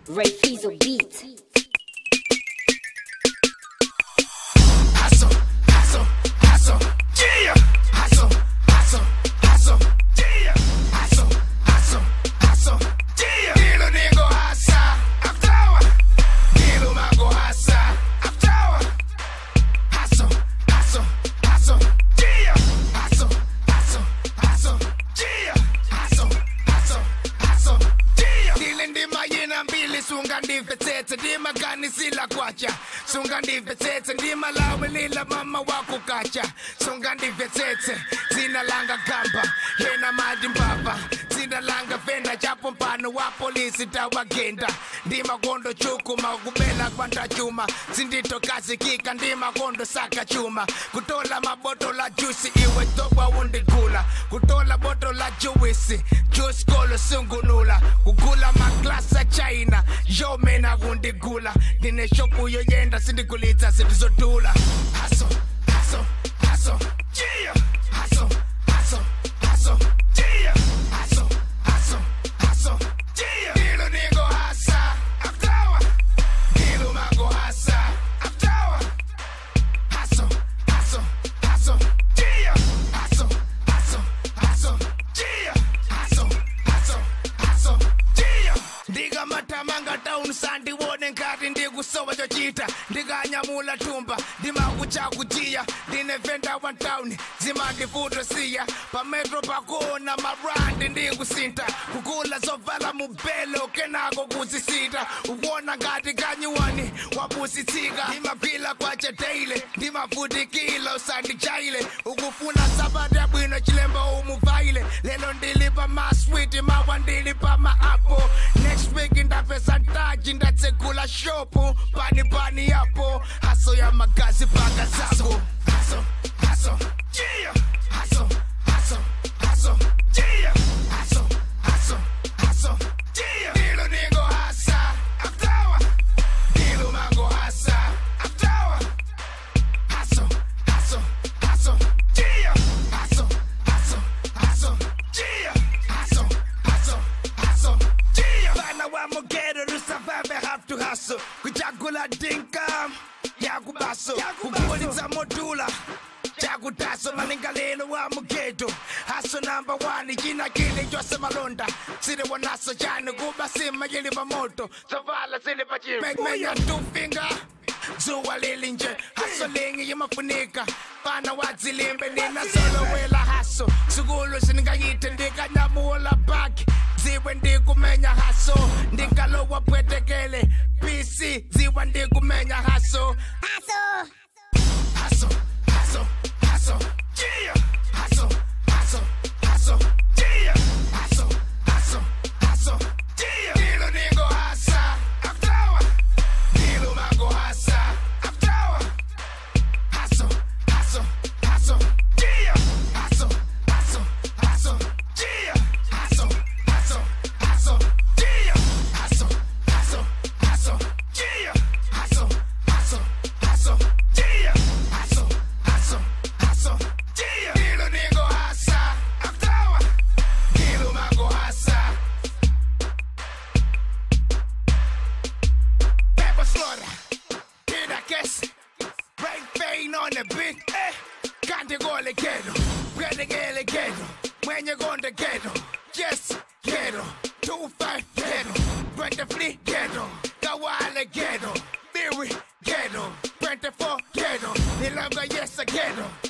Ray Fiesel beat. Hustle, hustle, hustle, yeah. Hustle, hustle, hustle, yeah. Hustle, hustle, hustle, yeah. Dilo niggo hasa, aftawa. Dilo mago hasa, aftawa. Hustle, hustle, hustle, yeah. Hustle, hustle, hustle, yeah. Hustle, hustle, hustle, yeah. Dile ndima yena mbili sunga ndifetete ndima gani sila kwacha. Sunga ndifetete ndima lawe lila mama wako kacha. Sunga ndifetete zina langa kamba yena madi mbaba. Zina langa vena japo mpano wa polisi tawagenda. Ndima kondo chuku maugubela kwanda chuma. Zindito kazi kika ndima kondo saka chuma. Kutola maboto la juicy iwe toba undikula. Kutola boto la juicy juice kolo sungunula. Kukula maklasa China yo mena gundigula. Dine shoku yo yenda sindikulita sindizotula. Hustle, hustle, hustle, yeah. Hustle, hustle, hustle, yeah. Hustle, hustle, hustle, yeah. Dilo nigo hasa, aftawa. Dilo mago hasa, aftawa. Hustle, hustle, hustle, yeah. Hustle, hustle, hustle, yeah. Hustle, hustle, hustle, yeah. Ndiga matamanga town sandi wone ngati ndikusowa chochita. Ndiga nyamula tumba ndima kuchakujia. Dine venda one town zima ndifuto siya. Pa metro pakona marandi ndikusinta. Kukula zovala mubelo kenako kuzisita. Uwona ngati kanyuwani wapusitika. Ndima pila kwa chetele ndima futi kilo sandi chaile. Ukufuna sabati ya bwino chilemba umuvaile. Lelo ndilipa ma sweet mawa ndilipa ma apple. Next week ndapesa ntaji ndatsekula shopu. Pani yapo haso ya magazi paka zako. Haso, haso, yeah. Haso, haso, haso, yeah. Haso, haso, haso, yeah. Dilo nigo hasa, aftawa. Dilo mago hasa, aftawa. Haso, haso, haso, yeah. Haso, haso, haso, yeah. Haso, haso, haso, yeah. Bana wa mogero to survive have to hustle. Kuchakula dinka yakubaso. Kukulitsa modula chakutaso maningalelo wa mugeto. Haso number one jina kile jose malonda. Sile wanaso jane kuba sima yili pamoto. Zavala zile pachiri menya two finger zuwa lilinje. Haso lingi yimafunika pana wadzilimbe nina solo wela haso. Sugulu siningayite ndika nyamula baki. Ziwe ndikumenya haso ndikalo wapwetekele PC ziwa ndikumenya haso. Haso, haso, haso, haso, yeah. Haso, haso, haso, yeah. Haso, haso, haso, yeah. Dilo nigo hasa, aftawa. Dilo mago hasa, aftawa. Haso, haso, haso, yeah. Haso, haso, haso, yeah. Haso, haso, haso, yeah. Haso, haso, haso, yeah. Haso, haso, haso, yeah. Haso, haso, haso, yeah. Dilo nigo hasa, aftawa. Dilo mago hasa. Pepper slaughter, Kida Kiss, Ray Fane on the beat, eh. Kante gole ghetto, Grande gele ghetto, Mwenye gonde ghetto, Yes, ghetto, 2-5 ghetto, Brenda Fleet ghetto, Kawale ghetto, Theory ghetto, 24 ghetto, Nilanga yes a ghetto.